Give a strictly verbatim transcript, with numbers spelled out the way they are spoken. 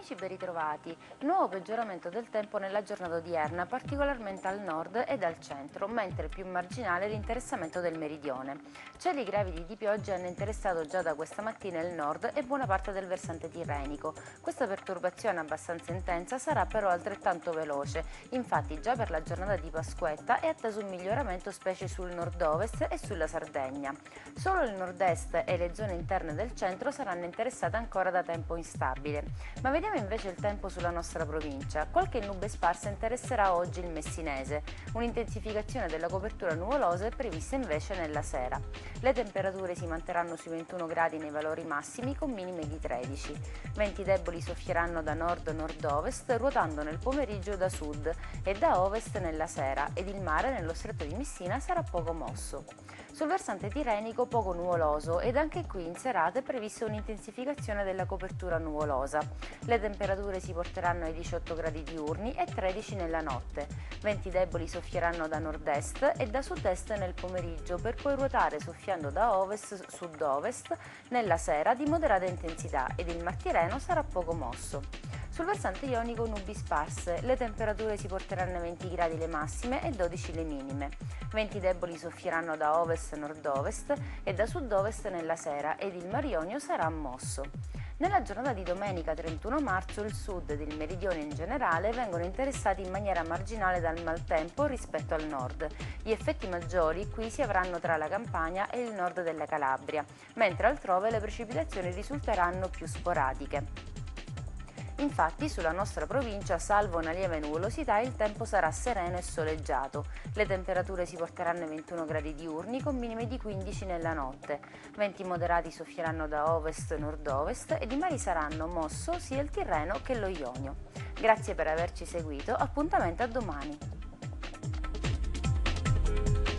Amici, ben ritrovati. Nuovo peggioramento del tempo nella giornata odierna, particolarmente al nord ed al centro, mentre più marginale l'interessamento del meridione. Cieli gravidi di pioggia hanno interessato già da questa mattina il nord e buona parte del versante tirrenico. Questa perturbazione abbastanza intensa sarà però altrettanto veloce, infatti già per la giornata di Pasquetta è atteso un miglioramento specie sul nord-ovest e sulla Sardegna. Solo il nord-est e le zone interne del centro saranno interessate ancora da tempo instabile. Ma vediamo invece il tempo sulla nostra provincia. Qualche nube sparsa interesserà oggi il messinese. Un'intensificazione della copertura nuvolosa è prevista invece nella sera. Le temperature si manterranno sui ventuno gradi nei valori massimi con minime di tredici. Venti deboli soffieranno da nord-nord-ovest ruotando nel pomeriggio da sud e da ovest nella sera ed il mare nello stretto di Messina sarà poco mosso. Sul versante tirrenico poco nuvoloso ed anche qui in serata è prevista un'intensificazione della copertura nuvolosa. Le temperature si porteranno ai diciotto gradi diurni e tredici nella notte. Venti deboli soffieranno da nord-est e da sud-est nel pomeriggio per poi ruotare soffiando da ovest-sud-ovest nella sera di moderata intensità ed il Mar Tirreno sarà poco mosso. Sul versante ionico nubi sparse, le temperature si porteranno ai venti gradi le massime e dodici le minime. Venti deboli soffieranno da ovest-nord-ovest e da sud-ovest nella sera ed il Mar Ionio sarà mosso. Nella giornata di domenica trentuno marzo il sud ed il meridione in generale vengono interessati in maniera marginale dal maltempo rispetto al nord. Gli effetti maggiori qui si avranno tra la Campania e il nord della Calabria, mentre altrove le precipitazioni risulteranno più sporadiche. Infatti sulla nostra provincia, salvo una lieve nuvolosità, il tempo sarà sereno e soleggiato. Le temperature si porteranno ai ventuno gradi diurni con minime di quindici nella notte. Venti moderati soffieranno da ovest-nord-ovest ed i mari saranno mosso sia il Tirreno che lo Ionio. Grazie per averci seguito, appuntamento a domani.